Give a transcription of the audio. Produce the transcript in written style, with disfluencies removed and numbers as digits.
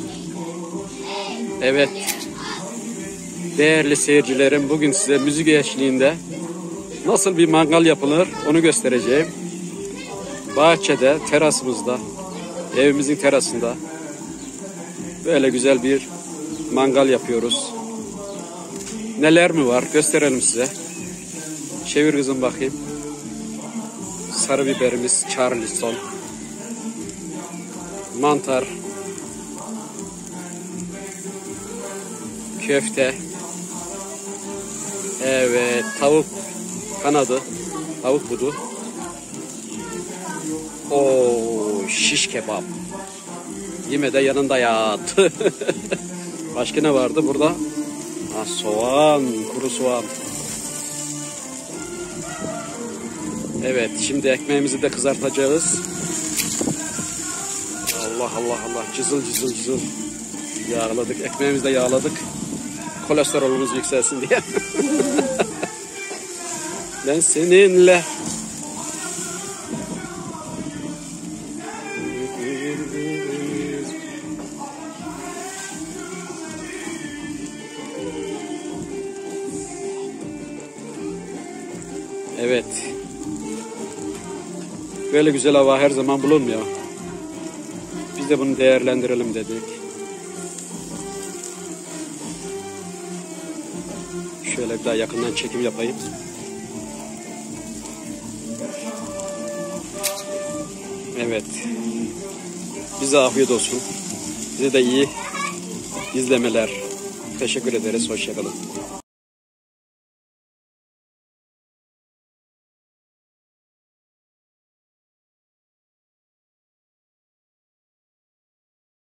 Evet. Değerli seyircilerim, bugün size müzik eşliğinde nasıl bir mangal yapılır onu göstereceğim. Bahçede, terasımızda, evimizin terasında böyle güzel bir mangal yapıyoruz. Neler mi var gösterelim size. Çevir kızım bakayım. Sarı biberimiz Charleston. Mantar. Köfte. Evet, tavuk kanadı. Tavuk budu. Oo, şiş kebap. Yeme de yanında yat. Başka ne vardı burada? Ha, soğan, kuru soğan. Evet, şimdi ekmeğimizi de kızartacağız. Allah Allah Allah, cızıl cızıl cızıl. Yağladık, ekmeğimizi de yağladık. Kolesterolümüz yükselsin diye. Ben seninle. Evet. Böyle güzel hava her zaman bulunmuyor. Biz de bunu değerlendirelim dedik. Şöyle bir daha yakından çekim yapayım. Evet. Bize afiyet olsun. Size de iyi izlemeler. Teşekkür ederiz. Hoşça kalın.